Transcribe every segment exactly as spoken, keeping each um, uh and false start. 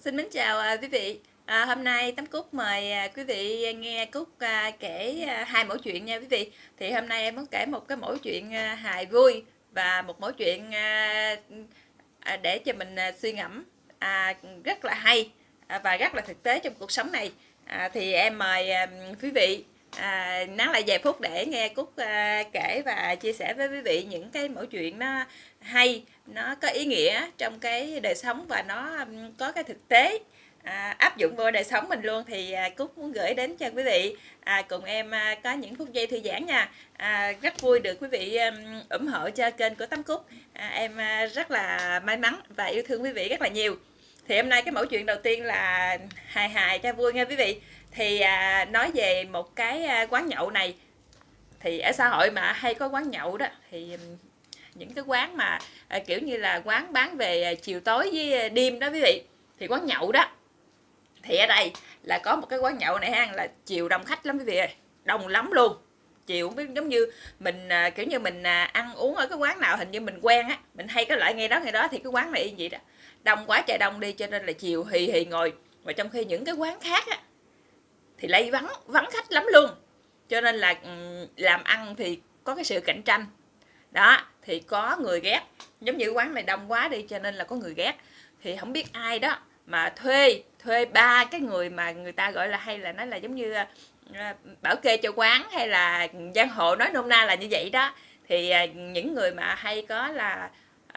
Xin mến chào à, quý vị. À, hôm nay Tám Cúc mời à, quý vị nghe Cúc à, kể à, hai mẫu chuyện nha quý vị. Thì hôm nay em muốn kể một cái mẫu chuyện à, hài vui và một mẫu chuyện à, à, để cho mình à, suy ngẫm à, rất là hay à, và rất là thực tế trong cuộc sống này. À, thì em mời à, quý vị à, nán lại vài phút để nghe Cúc à, kể và chia sẻ với quý vị những cái mẫu chuyện nó hay, nó có ý nghĩa trong cái đời sống và nó có cái thực tế à, áp dụng vô đời sống mình luôn. Thì à, Cúc muốn gửi đến cho quý vị à, cùng em à, có những phút giây thư giãn nha. À, rất vui được quý vị um, ủng hộ cho kênh của Tám Cúc. À, em à, rất là may mắn và yêu thương quý vị rất là nhiều. Thì hôm nay cái mẫu chuyện đầu tiên là hài hài cho vui nha quý vị. Thì à, nói về một cái à, quán nhậu này. Thì ở xã hội mà hay có quán nhậu đó, thì những cái quán mà à, kiểu như là quán bán về chiều tối với đêm đó quý vị, thì quán nhậu đó. Thì ở đây là có một cái quán nhậu này ha, là chiều đông khách lắm quý vị ơi, đông lắm luôn. Chiều không biết, giống như mình à, kiểu như mình à, ăn uống ở cái quán nào hình như mình quen á, mình hay cái loại ngay đó ngay đó, thì cái quán này như vậy đó, đông quá trời đông đi, cho nên là chiều hì hì ngồi. Mà trong khi những cái quán khác á thì lại vắng vắng khách lắm luôn, cho nên là làm ăn thì có cái sự cạnh tranh đó, thì có người ghét. Giống như quán này đông quá đi, cho nên là có người ghét. Thì không biết ai đó mà thuê thuê ba cái người mà người ta gọi là, hay là nói là giống như bảo kê cho quán, hay là giang hồ nói nôm na là như vậy đó. Thì những người mà hay có là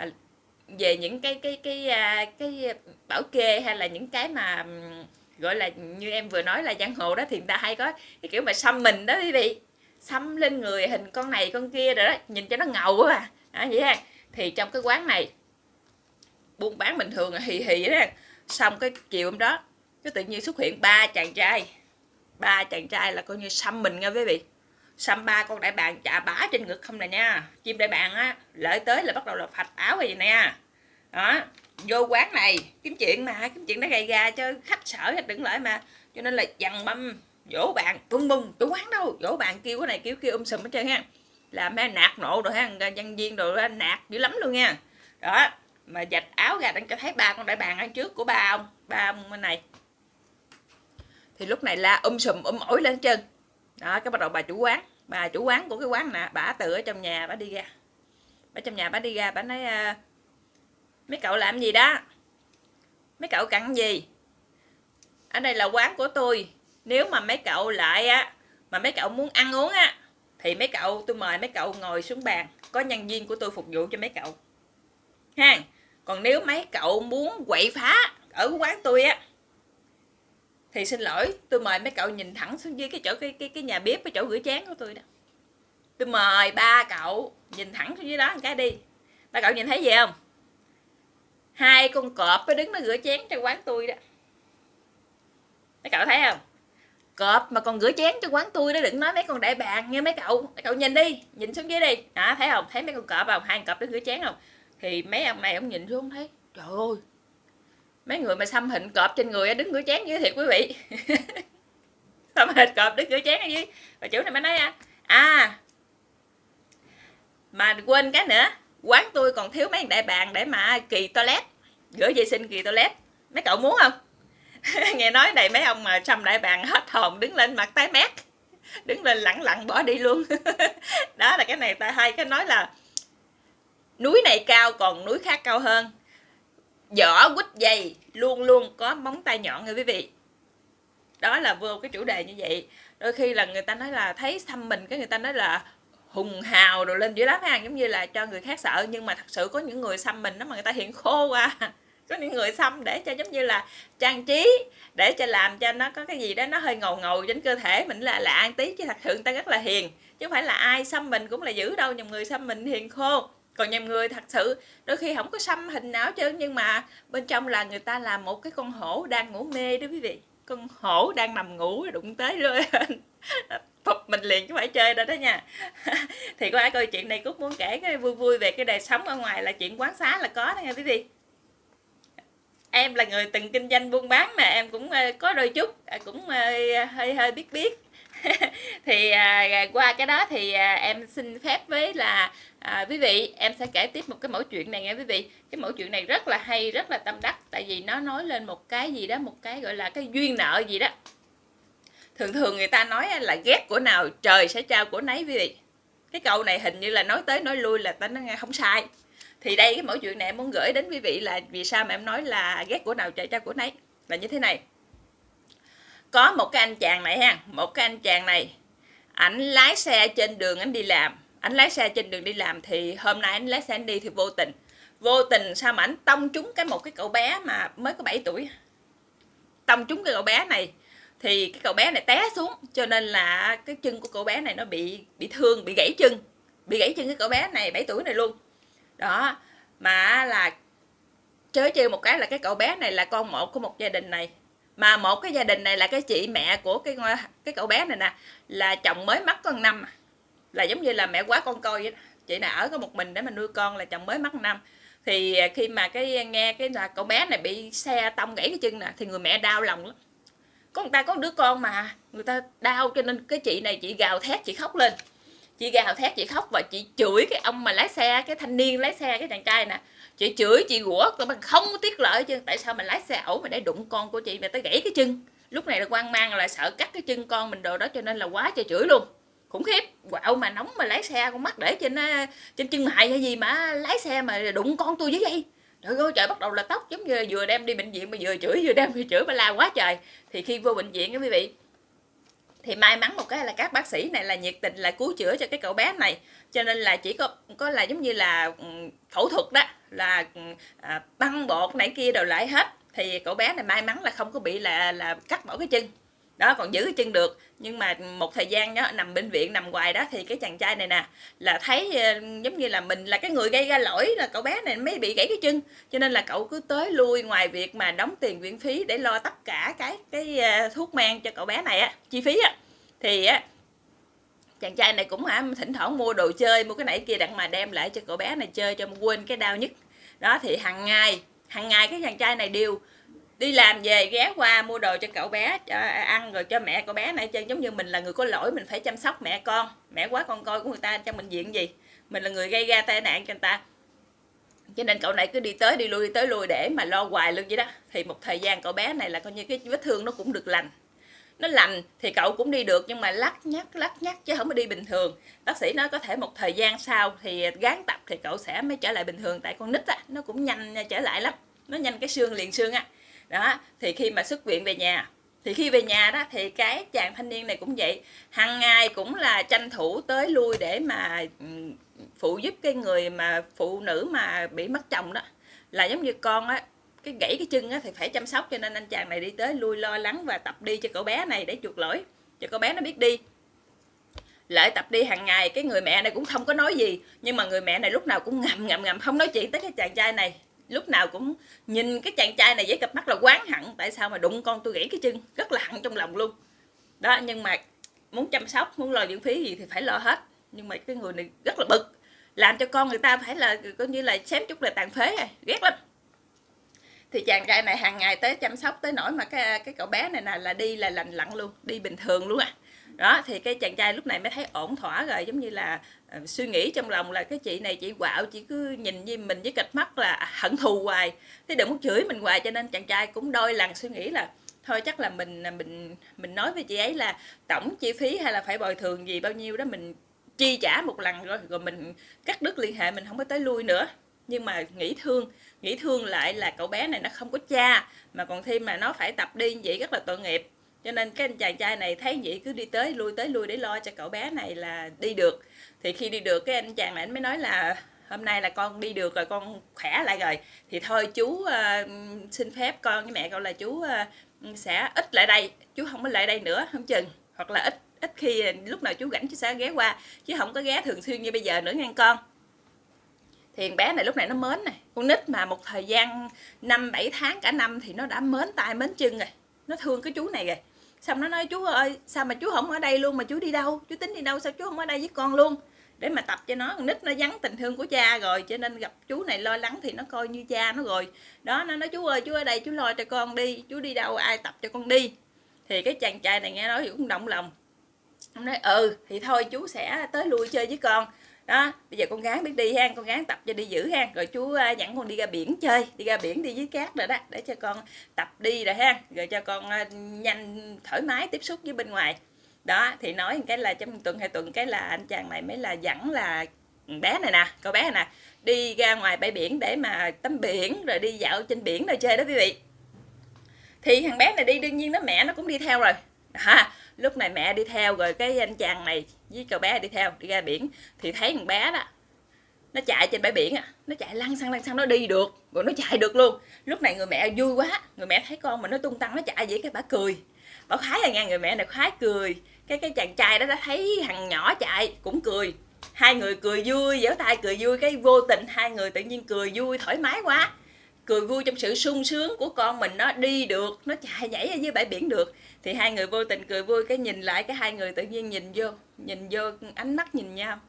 về những cái cái cái cái, cái bảo kê, hay là những cái mà gọi là như em vừa nói là giang hồ đó, thì người ta hay có cái kiểu mà xăm mình đó quý vị, xăm lên người hình con này con kia rồi đó, nhìn cho nó ngầu quá à. À vậy ha. Thì trong cái quán này buôn bán bình thường hì hì đó, xong cái chiều hôm đó cái tự nhiên xuất hiện ba chàng trai ba chàng trai là coi như xăm mình nha quý vị, xăm ba con đại bàng chà bá trên ngực không nè nha. Chim đại bàng á lợi tới là bắt đầu là phạch áo vậy nè đó, vô quán này kiếm chuyện, mà kiếm chuyện nó gây ra cho khách sợ hết đừng lợi mà, cho nên là dằn băm vỗ bàn bung bung. Chủ quán đâu vỗ bàn kêu cái này kêu kia um sùm hết trơn ha, làm ha nạt nộ rồi ha, nhân viên rồi nạt dữ lắm luôn nha đó. Mà vạch áo ra đang cho thấy ba con đại bàng ăn trước của ba ông ba ông bên này. Thì lúc này la um sùm um ổi lên chân đó. Cái bắt đầu bà chủ quán bà chủ quán của cái quán nè, bà từ ở trong nhà bà đi ra, bà trong nhà bà đi ra bà nói: mấy cậu làm gì đó, mấy cậu cặn gì, ở đây là quán của tôi, nếu mà mấy cậu lại á mà mấy cậu muốn ăn uống á thì mấy cậu tôi mời mấy cậu ngồi xuống bàn, có nhân viên của tôi phục vụ cho mấy cậu ha. Còn nếu mấy cậu muốn quậy phá ở quán tôi á thì xin lỗi, tôi mời mấy cậu nhìn thẳng xuống dưới cái chỗ cái cái cái nhà bếp, cái chỗ rửa chén của tôi đó. Tôi mời ba cậu nhìn thẳng xuống dưới đó một cái đi. Ba cậu nhìn thấy gì không? Hai con cọp nó đứng nó rửa chén trong quán tôi đó. Mấy cậu thấy không? Cọp mà còn rửa chén trong quán tôi đó, đừng nói mấy con đại bàng nha mấy cậu. Mấy cậu nhìn đi, nhìn xuống dưới đi. Đó, thấy không? Thấy mấy con cọp không? Hai con cọp đứng rửa chén không? Thì mấy ông này ông nhìn xuống thấy, trời ơi, mấy người mà xăm hình cọp trên người đứng rửa chén dưới thiệt quý vị. Xăm hình cọp đứng rửa chén ở dưới. Bà chủ này mới nói: à mà quên cái nữa, quán tôi còn thiếu mấy đại bàng để mà kỳ toilet, rửa vệ sinh kỳ toilet, mấy cậu muốn không? Nghe nói này mấy ông mà xăm đại bàng hết hồn, đứng lên mặt tái mét, đứng lên lẳng lặng bỏ đi luôn. Đó là cái này ta hay cái nói là núi này cao còn núi khác cao hơn, vỏ quýt dày luôn luôn có móng tay nhọn nha quý vị. Đó là vô cái chủ đề như vậy. Đôi khi là người ta nói là thấy xăm mình, cái người ta nói là hùng hào rồi lên dữ lắm ha, giống như là cho người khác sợ. Nhưng mà thật sự có những người xăm mình đó mà người ta hiện khô qua. Có những người xăm để cho giống như là trang trí, để cho làm cho nó có cái gì đó nó hơi ngầu ngầu trên cơ thể mình, là lạ ăn tí, chứ thật sự người ta rất là hiền, chứ không phải là ai xăm mình cũng là dữ đâu. Nhầm người xăm mình hiền khô, còn nhầm người thật sự đôi khi không có xăm hình nào chứ, nhưng mà bên trong là người ta làm một cái con hổ đang ngủ mê đó quý vị. Con hổ đang nằm ngủ đụng tới luôn phục mình liền chứ phải chơi đâu đó nha. Thì qua câu chuyện này Cúc muốn kể cái vui vui về cái đời sống ở ngoài, là chuyện quán xá là có đó nha quý vị. Em là người từng kinh doanh buôn bán mà em cũng có đôi chút cũng hơi hơi biết biết Thì à, qua cái đó thì à, em xin phép với là à, quý vị, em sẽ kể tiếp một cái mẫu chuyện này nghe quý vị. Cái mẫu chuyện này rất là hay, rất là tâm đắc, tại vì nó nói lên một cái gì đó, một cái gọi là cái duyên nợ gì đó. Thường thường người ta nói là ghét của nào trời sẽ trao của nấy quý vị. Cái câu này hình như là nói tới nói lui là ta nói nghe không sai. Thì đây cái mẫu chuyện này em muốn gửi đến quý vị là vì sao mà em nói là ghét của nào trời trao của nấy, là như thế này. Có một cái anh chàng này ha, một cái anh chàng này, ảnh lái xe trên đường ảnh đi làm, ảnh lái xe trên đường đi làm thì hôm nay ảnh lái xe ảnh đi thì vô tình, vô tình sao mà ảnh tông trúng cái một cái cậu bé mà mới có bảy tuổi, tông trúng cái cậu bé này thì cái cậu bé này té xuống, cho nên là cái chân của cậu bé này nó bị bị thương, bị gãy chân, bị gãy chân cái cậu bé này bảy tuổi này luôn. Đó, mà là chớ trêu một cái là cái cậu bé này là con một của một gia đình này, mà một cái gia đình này là cái chị mẹ của cái cái cậu bé này nè, là chồng mới mất con năm, là giống như là mẹ quá con coi vậy đó. Chị này ở có một mình để mà nuôi con, là chồng mới mất năm. Thì khi mà cái nghe cái là cậu bé này bị xe tông gãy cái chân nè, thì người mẹ đau lòng lắm. Có người ta có đứa con mà người ta đau, cho nên cái chị này chị gào thét, chị khóc lên, chị gào thét, chị khóc và chị chửi cái ông mà lái xe, cái thanh niên lái xe, cái chàng trai nè, chị chửi, chị rủa, bằng không tiếc lợi chứ, tại sao mà lái xe ẩu mà để đụng con của chị mà tới gãy cái chân. Lúc này là hoang mang, là sợ cắt cái chân con mình đồ đó, cho nên là quá trời chửi luôn, khủng khiếp. Quạo mà nóng mà lái xe, con mắt để trên trên chân mày hay gì mà lái xe mà đụng con tôi với vậy. Trời ơi trời, bắt đầu là tóc giống như vừa đem đi bệnh viện mà vừa chửi, vừa đem vừa chửi, mà la quá trời. Thì khi vô bệnh viện các quý vị, thì may mắn một cái là các bác sĩ này là nhiệt tình là cứu chữa cho cái cậu bé này, cho nên là chỉ có có là giống như là phẫu thuật đó, là à, băng bột này kia đồ lại hết, thì cậu bé này may mắn là không có bị là là cắt bỏ cái chân đó, còn giữ cái chân được. Nhưng mà một thời gian đó nằm bệnh viện, nằm hoài đó, thì cái chàng trai này nè là thấy giống như là mình là cái người gây ra lỗi, là cậu bé này mới bị gãy cái chân, cho nên là cậu cứ tới lui, ngoài việc mà đóng tiền viện phí để lo tất cả cái cái thuốc men cho cậu bé này á, chi phí á, thì á chàng trai này cũng hả thỉnh thoảng mua đồ chơi, mua cái này kia đặng mà đem lại cho cậu bé này chơi cho quên cái đau nhất đó. Thì hàng ngày hàng ngày cái chàng trai này đều đi làm về ghé qua mua đồ cho cậu bé cho ăn, rồi cho mẹ cậu bé này chơi, giống như mình là người có lỗi, mình phải chăm sóc mẹ con, mẹ quá con coi của người ta trong bệnh viện gì, mình là người gây ra tai nạn cho người ta, cho nên cậu này cứ đi tới đi lui, đi tới lui để mà lo hoài luôn vậy đó. Thì một thời gian cậu bé này là coi như cái vết thương nó cũng được lành, nó lành thì cậu cũng đi được, nhưng mà lắc nhắc lắc nhắc chứ không có đi bình thường. Bác sĩ nói có thể một thời gian sau thì gán tập thì cậu sẽ mới trở lại bình thường, tại con nít á nó cũng nhanh trở lại lắm, nó nhanh cái xương liền xương á. Đó, thì khi mà xuất viện về nhà, thì khi về nhà đó thì cái chàng thanh niên này cũng vậy, hàng ngày cũng là tranh thủ tới lui để mà phụ giúp cái người mà phụ nữ mà bị mất chồng đó, là giống như con á, cái gãy cái chân á thì phải chăm sóc, cho nên anh chàng này đi tới lui lo lắng và tập đi cho cậu bé này để chuộc lỗi, cho cậu bé nó biết đi. Lại tập đi hàng ngày, cái người mẹ này cũng không có nói gì, nhưng mà người mẹ này lúc nào cũng ngậm ngậm ngậm không nói chuyện tới cái chàng trai này, lúc nào cũng nhìn cái chàng trai này với cặp mắt là oán hận, tại sao mà đụng con tôi gãy cái chân, rất là hận trong lòng luôn đó. Nhưng mà muốn chăm sóc, muốn lo viện phí gì thì phải lo hết, nhưng mà cái người này rất là bực, làm cho con người ta phải là coi như là xém chút là tàn phế rồi, ghét lắm. Thì chàng trai này hàng ngày tới chăm sóc tới nỗi mà cái cái cậu bé này là là đi là lành lặn luôn, đi bình thường luôn à. Đó thì cái chàng trai lúc này mới thấy ổn thỏa rồi, giống như là uh, suy nghĩ trong lòng là cái chị này chị quạo, chị cứ nhìn với mình với cặp mắt là hận thù hoài, thế đừng muốn chửi mình hoài, cho nên chàng trai cũng đôi lần suy nghĩ là thôi chắc là mình mình mình nói với chị ấy là tổng chi phí hay là phải bồi thường gì bao nhiêu đó mình chi trả một lần rồi rồi mình cắt đứt liên hệ, mình không có tới lui nữa. Nhưng mà nghĩ thương nghĩ thương lại là cậu bé này nó không có cha, mà còn thêm mà nó phải tập đi như vậy rất là tội nghiệp, cho nên cái anh chàng trai này thấy vậy cứ đi tới lui tới lui để lo cho cậu bé này là đi được. Thì khi đi được cái anh chàng này anh mới nói là hôm nay là con đi được rồi, con khỏe lại rồi, thì thôi chú uh, xin phép con với mẹ con là chú uh, sẽ ít lại đây, chú không có lại đây nữa không chừng, hoặc là ít ít khi lúc nào chú rảnh chú sẽ ghé qua, chứ không có ghé thường xuyên như bây giờ nữa nha con. Thì bé này lúc này nó mến này, con nít mà một thời gian năm bảy tháng cả năm thì nó đã mến tay mến chân rồi, nó thương cái chú này rồi. Xong nó nói chú ơi sao mà chú không ở đây luôn, mà chú đi đâu, chú tính đi đâu, sao chú không ở đây với con luôn để mà tập cho nó. Con nít nó vắng tình thương của cha rồi, cho nên gặp chú này lo lắng thì nó coi như cha nó rồi đó. Nó nói chú ơi chú ở đây chú lo cho con đi, chú đi đâu ai tập cho con đi. Thì cái chàng trai này nghe nói thì cũng động lòng, Ông nói ừ thì thôi chú sẽ tới lui chơi với con đó, bây giờ con gắng biết đi ha, con gắng tập cho đi dữ ha, rồi chú dẫn con đi ra biển chơi, đi ra biển đi với cát rồi đó, để cho con tập đi rồi ha, rồi cho con nhanh thoải mái tiếp xúc với bên ngoài đó. Thì nói cái là trong tuần hai tuần cái là anh chàng này mới là dẫn là bé này nè, cô bé này nè đi ra ngoài bãi biển để mà tắm biển rồi đi dạo trên biển rồi chơi đó quý vị. Thì thằng bé này đi đương nhiên nó mẹ nó cũng đi theo rồi ha. Lúc này mẹ đi theo rồi cái anh chàng này với cậu bé đi theo đi ra biển, thì thấy thằng bé đó nó chạy trên bãi biển á, nó chạy lăn xăng lăn xăng nó đi được rồi, nó chạy được luôn. Lúc này người mẹ vui quá, người mẹ thấy con mình nó tung tăng nó chạy vậy cái bà cười, bà khoái là nghe, người mẹ này khoái cười. Cái cái chàng trai đó đã thấy thằng nhỏ chạy cũng cười, hai người cười vui, giở tay cười vui, cái vô tình hai người tự nhiên cười vui thoải mái quá, cười vui trong sự sung sướng của con mình nó đi được, nó chạy nhảy ở dưới bãi biển được. Thì hai người vô tình cười vui, cái nhìn lại cái hai người tự nhiên nhìn vô nhìn vô ánh mắt nhìn nhau.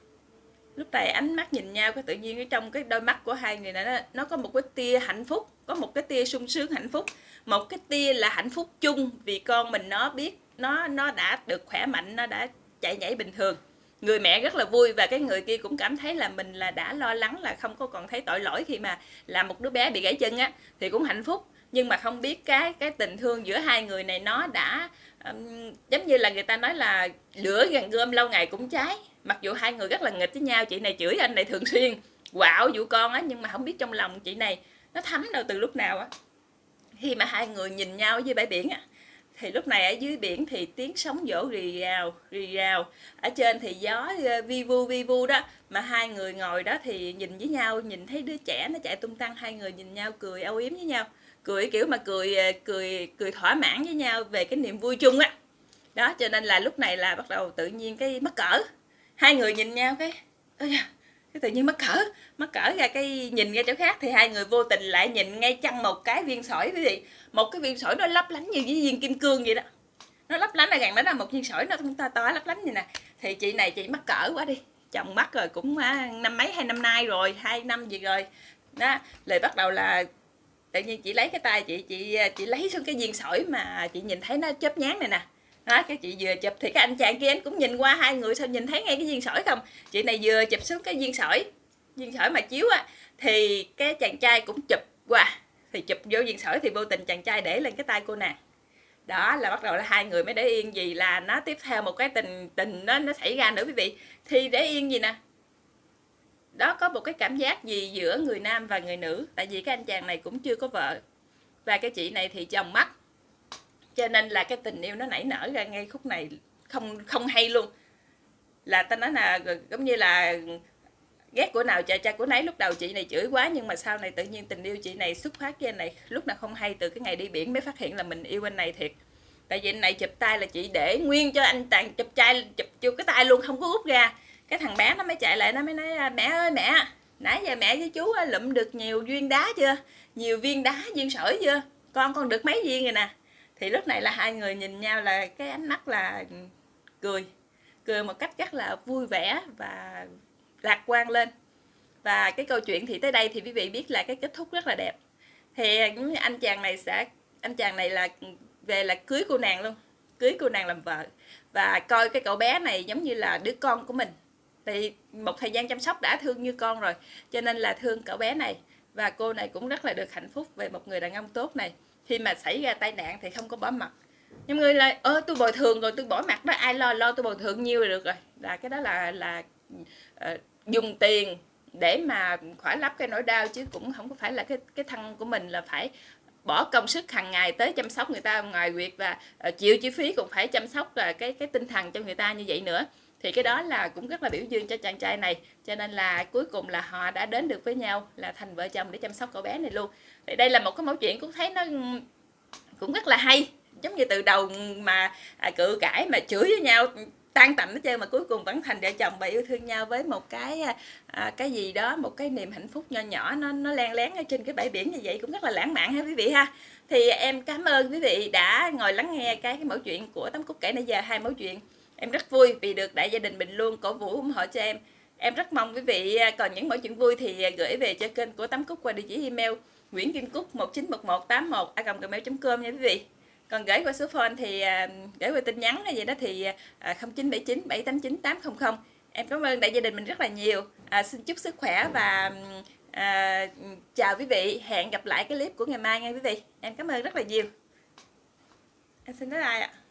Lúc này ánh mắt nhìn nhau, cái tự nhiên ở trong cái đôi mắt của hai người này nó, nó có một cái tia hạnh phúc, có một cái tia sung sướng hạnh phúc, một cái tia là hạnh phúc chung vì con mình nó biết nó nó đã được khỏe mạnh, nó đã chạy nhảy bình thường. Người mẹ rất là vui, và cái người kia cũng cảm thấy là mình là đã lo lắng, là không có còn thấy tội lỗi khi mà làm một đứa bé bị gãy chân á, thì cũng hạnh phúc. Nhưng mà không biết cái cái tình thương giữa hai người này nó đã um, giống như là người ta nói là lửa gần gom lâu ngày cũng cháy. Mặc dù hai người rất là nghịch với nhau, chị này chửi anh này thường xuyên, quạo dụ con á, nhưng mà không biết trong lòng chị này nó thấm đâu từ lúc nào á. Khi mà hai người nhìn nhau ở dưới bãi biển á, thì lúc này ở dưới biển thì tiếng sóng vỗ rì rào rì rào, ở trên thì gió vi vu vi vu đó, mà hai người ngồi đó thì nhìn với nhau, nhìn thấy đứa trẻ nó chạy tung tăng, hai người nhìn nhau cười âu yếm với nhau, cười kiểu mà cười cười cười thỏa mãn với nhau về cái niềm vui chung á đó. Cho nên là lúc này là bắt đầu tự nhiên cái mắc cỡ, hai người nhìn nhau cái cái tự nhiên mắc cỡ mắc cỡ ra, cái nhìn ra chỗ khác thì hai người vô tình lại nhìn ngay chăng một cái viên sỏi quý vị, một cái viên sỏi nó lấp lánh như với viên kim cương vậy đó, nó lấp lánh là gần đó là một viên sỏi nó to to lấp lánh như nè. Thì chị này chị mắc cỡ quá đi, chồng mắc rồi cũng năm mấy hai năm nay rồi, hai năm gì rồi đó, lại bắt đầu là tự nhiên chị lấy cái tay chị chị chị lấy xuống cái viên sỏi mà chị nhìn thấy nó chớp nhán này nè đó. Cái chị vừa chụp thì cái anh chàng kia anh cũng nhìn qua, hai người sao nhìn thấy ngay cái viên sỏi không. Chị này vừa chụp xuống cái viên sỏi viên sỏi mà chiếu á, thì cái chàng trai cũng chụp qua, thì chụp vô viên sỏi thì vô tình chàng trai để lên cái tay cô nàng đó, là bắt đầu là hai người mới để yên, gì là nó tiếp theo một cái tình tình nó nó xảy ra nữa quý vị. Thì để yên gì nè, đó có một cái cảm giác gì giữa người nam và người nữ, tại vì cái anh chàng này cũng chưa có vợ và cái chị này thì chồng mất, cho nên là cái tình yêu nó nảy nở ra ngay khúc này không không hay luôn. Là ta nói là giống như là ghét của nào cha cha của nấy. Lúc đầu chị này chửi quá, nhưng mà sau này tự nhiên tình yêu chị này xuất phát với anh này lúc nào không hay, từ cái ngày đi biển mới phát hiện là mình yêu anh này thiệt. Tại vì anh này chụp tay là chị để nguyên cho anh tàn chụp trai, chụp vô cái tay luôn, không có rút ra. Cái thằng bé nó mới chạy lại, nó mới nói mẹ ơi mẹ, nãy giờ mẹ với chú lụm được nhiều viên đá chưa, nhiều viên đá viên sỏi chưa, con con được mấy viên rồi nè. Thì lúc này là hai người nhìn nhau là cái ánh mắt là cười cười một cách rất là vui vẻ và lạc quan lên. Và cái câu chuyện thì tới đây thì quý vị biết là cái kết thúc rất là đẹp. Thì anh chàng này sẽ anh chàng này là về là cưới cô nàng luôn, cưới cô nàng làm vợ, và coi cái cậu bé này giống như là đứa con của mình. Thì một thời gian chăm sóc đã thương như con rồi, cho nên là thương cậu bé này. Và cô này cũng rất là được hạnh phúc về một người đàn ông tốt này. Khi mà xảy ra tai nạn thì không có bỏ mặt. Nhưng người là ơ tôi bồi thường rồi, tôi bỏ mặt đó, ai lo lo tôi bồi thường nhiêu là được rồi. Là cái đó là là uh, dùng tiền để mà khỏa lấp cái nỗi đau, chứ cũng không có phải là cái cái thân của mình là phải bỏ công sức hàng ngày tới chăm sóc người ta ngoài việc, và uh, chịu chi phí cũng phải chăm sóc là cái cái tinh thần cho người ta như vậy nữa. Thì cái đó là cũng rất là biểu dương cho chàng trai này. Cho nên là cuối cùng là họ đã đến được với nhau, là thành vợ chồng để chăm sóc cậu bé này luôn. Thì đây là một cái mẫu chuyện cũng thấy nó cũng rất là hay. Giống như từ đầu mà à, cự cãi mà chửi với nhau tan tành hết trơn, mà cuối cùng vẫn thành vợ chồng và yêu thương nhau với một cái à, cái gì đó, một cái niềm hạnh phúc nho nhỏ nó nó len lén ở trên cái bãi biển như vậy, cũng rất là lãng mạn ha quý vị ha. Thì em cảm ơn quý vị đã ngồi lắng nghe cái, cái mẫu chuyện của Tám Cúc kể nãy giờ, hai mẫu chuyện. Em rất vui vì được đại gia đình mình luôn cổ vũ ủng hộ cho em. Em rất mong quý vị còn những mẫu chuyện vui thì gửi về cho kênh của Tám Cúc qua địa chỉ email nguyễn kim cúc một chín một một tám một a còng gmail chấm com nha quý vị. Còn gửi qua số phone thì à, gửi qua tin nhắn hay gì đó thì à, không chín bảy chín bảy tám chín tám không không. Em cảm ơn đại gia đình mình rất là nhiều. À, xin chúc sức khỏe và à, chào quý vị. Hẹn gặp lại cái clip của ngày mai nha quý vị. Em cảm ơn rất là nhiều. Em xin nói lại ạ.